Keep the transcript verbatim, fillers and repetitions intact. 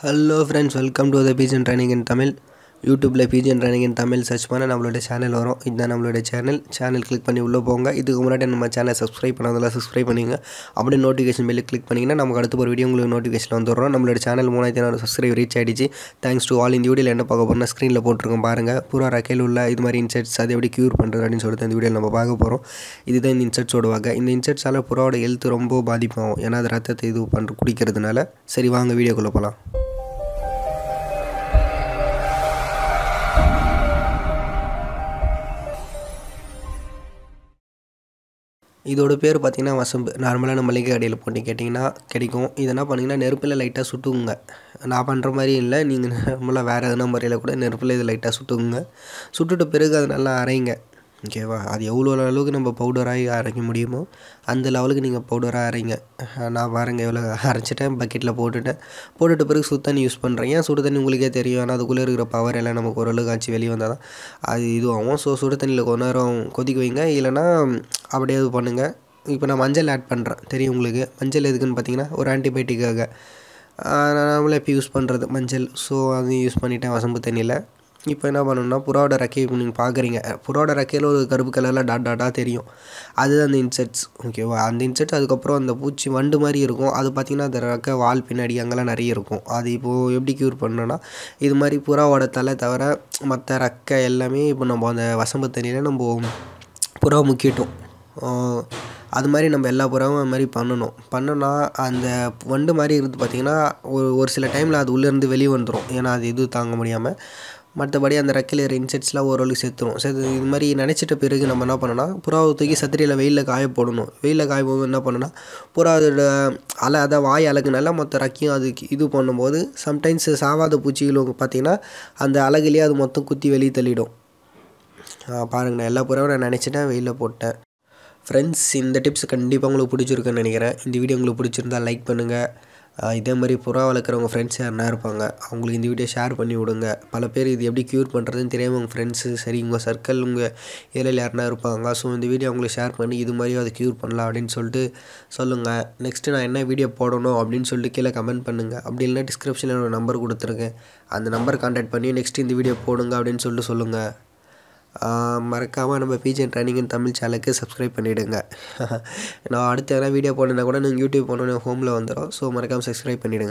Hello friends, welcome to the PGN training in Tamil. யூடியூப்பில் PGN training in Tamil search பண்ண நம்மளோட channel வரும். இதுதான் நம்மளோட சேனல். சேனல் கிளிக் பண்ணி உள்ளே போங்க. இதுக்கு முன்னாடி நம்ம சேனல் சப்ஸ்கிரைப் பண்ணாதெல்லாம் சப்ஸ்கிரைப் பண்ணிங்க. அப்படியே நோட்டிஃபிகேஷன் பெல் கிளிக் பண்ணிங்கன்னா நமக்கு அடுத்து ஒரு வீடியோ உங்களுக்கு நோட்டிஃபிகேஷன் வந்துடுறோம். நம்மளோட சேனல் மூணாயிரத்தி நானூறு சப்ஸ்கிரைப் ரீச் ஆகிடுச்சு. Thanks to all. இந்த வீடியோவில் என்ன பார்க்க போகிறோம்னா ஸ்க்ரீனில் போட்டிருக்கோம் பாருங்கள். பூரா ரக்கையில் உள்ள இது மாதிரி இன்செர்ட்ஸ் அதை எப்படி க்யூர் பண்ணுறது அப்படின்னு சொல்லிட்டு இந்த வீடியோவில் நம்ம பார்க்க போகிறோம். இதுதான் இந்த இன்செர்ட்ஸோட வகை. இந்த இன்செர்ட்ஸால் புறாவோட ஹெல்த் ரொம்ப பாதிப்பாகும். ஏன்னா அது ரத்தத்தை இது பண்ணுற குடிக்கிறதுனால. சரி, வாங்க வீடியோக்குள்ளே போகலாம். இதோட பேர் பார்த்திங்கன்னா வசம்பு. நார்மலான மளிகை கடையில் போட்டு கேட்டிங்கன்னா கிடைக்கும். இது என்ன பண்ணிங்கன்னா நெருப்பில் லைட்டாக சுட்டுக்குங்க. நான் பண்ணுற மாதிரி இல்லை, நீங்கள் நார்மலாக வேறு எதனா முறையில் கூட நெருப்பில் இது லைட்டாக சுட்டுக்குங்க. சுட்டுட்ட பிறகு அது நல்லா அரைங்க. ஓகேவா? அது எவ்வளோ அளவுக்கு நம்ம பவுடராகி அரைக்க முடியுமோ அந்த லெவலுக்கு நீங்கள் பவுடராக அரைங்க. நான் பாருங்கள் எவ்வளோ அரைச்சிட்டேன். பக்கெட்டில் போட்டுட்டேன். போட்டுட்ட பிறகு சுடு தண்ணி யூஸ் பண்ணுறேன். ஏன் சுடு தண்ணி உங்களுக்கே தெரியும். ஆனால் அதுக்குள்ளே இருக்கிற பவர் எல்லாம் நமக்கு ஓரளவுக்கு ஆச்சு வெளியே வந்தால் தான் அது இதுவாகும். ஸோ சுடு தண்ணியில் கொஞ்ச நேரம் கொதிக்க வைங்க. இல்லைனா அப்படியே இது பண்ணுங்கள். இப்போ நான் மஞ்சள் ஆட் பண்ணுறேன். தெரியும் உங்களுக்கு. மஞ்சள் எதுக்குன்னு பார்த்தீங்கன்னா ஒரு ஆன்டிபயோட்டிக்காக நம்மளே இப்போ யூஸ் பண்ணுறது மஞ்சள். ஸோ அது யூஸ் பண்ணிவிட்டேன் வசம்பு தண்ணியில். இப்போ என்ன பண்ணணும்னா புறாவோட ரெக்கையை நீங்கள் பார்க்குறீங்க. புறாவோட ரெக்கையில் ஒரு கருப்பு கலரில் டாட் டாட்டாக தெரியும். அதுதான் அந்த இன்செக்ட்ஸ். ஓகேவா? அந்த இன்செக்ட்ஸ் அதுக்கப்புறம் அந்த பூச்சி வண்டு மாதிரி இருக்கும். அது பார்த்திங்கன்னா அந்த ரெக்கை வால் பின்னாடி அங்கெல்லாம் நிறைய இருக்கும். அது இப்போது எப்படி க்யூர் பண்ணணும்னா இது மாதிரி புறாவோட தலை தவிர மற்ற ரெக்கை எல்லாமே இப்போ நம்ம அந்த வசம்பு தண்ணியில் நம்ம புறா முக்கிட்டோம். அது மாதிரி நம்ம எல்லா புறாவும் அது மாதிரி பண்ணணும். பண்ணோன்னா அந்த வண்டு மாதிரி இருந்து பார்த்திங்கன்னா ஒரு ஒரு சில டைமில் அது உள்ளேருந்து வெளியே வந்துடும். ஏன்னா அது இது தாங்க முடியாமல். மற்றபடி அந்த ரெக்கையில் இருக்கிற இன்செக்ட்ஸ்லாம் ஓரளவுக்கு செத்துரும். செத்து இது மாதிரி நினச்சிட்ட பிறகு நம்ம என்ன பண்ணோன்னா புறாவை தூக்கி சத்திரியில் வெயிலில் காய போடணும். வெயிலில் காய போது என்ன பண்ணணும்னா புறா அதோட அலை அதை வாய் அழகுனால மொத்த ரெக்கையும் அதுக்கு இது பண்ணும்போது சம்டைம்ஸ் சாவாத பூச்சிகளும் பார்த்திங்கன்னா அந்த அழகுலேயே அது மொத்தம் குத்தி வெளியே தள்ளிடும். பாருங்கள், நான் எல்லா புறாவும் நான் நினச்சிட்டேன், வெயிலில் போட்டேன். ஃப்ரெண்ட்ஸ், இந்த டிப்ஸ் கண்டிப்பாக உங்களுக்கு பிடிச்சிருக்குன்னு நினைக்கிறேன். இந்த வீடியோ உங்களுக்கு பிடிச்சிருந்தால் லைக் பண்ணுங்கள். இதே மாதிரி புறா வளர்க்குறவங்க ஃப்ரெண்ட்ஸ் யாருன்னா இருப்பாங்க, அவங்களுக்கு இந்த வீடியோ ஷேர் பண்ணி விடுங்க. பல பேர் இது எப்படி க்யூர் பண்ணுறதுன்னு தெரியாமல் உங்கள் ஃப்ரெண்ட்ஸு சரி உங்கள் சர்க்கிள் உங்கள் ஏரியாவில் யாருன்னா இருப்பாங்க. ஸோ இந்த வீடியோ அவங்களுக்கு ஷேர் பண்ணி இது மாதிரி அதை க்யூர் பண்ணலாம் அப்படின்னு சொல்லிட்டு சொல்லுங்கள். நெக்ஸ்ட்டு நான் என்ன வீடியோ போடணும் அப்படின்னு சொல்லிட்டு கீழே கமெண்ட் பண்ணுங்கள். அப்படி இல்லைனா டிஸ்கிரிப்ஷனில் ஒரு நம்பர் கொடுத்துருக்கேன். அந்த நம்பர் கான்டாக்ட் பண்ணி நெக்ஸ்ட்டு இந்த வீடியோ போடுங்க அப்படின்னு சொல்லிட்டு சொல்லுங்கள். மறக்காமல் நம்ம பிஜிஎன் ட்ரைனிங் இன் தமிழ் சேனலுக்கு சப்ஸ்கிரைப் பண்ணிவிடுங்க. நான் அடுத்த எதனா வீடியோ போடணுன்னா கூட நீங்கள் யூடியூப் போனோன்னே ஹோமில் வந்துடும். ஸோ மறக்காமல் சப்ஸ்கிரைப் பண்ணிவிடுங்க.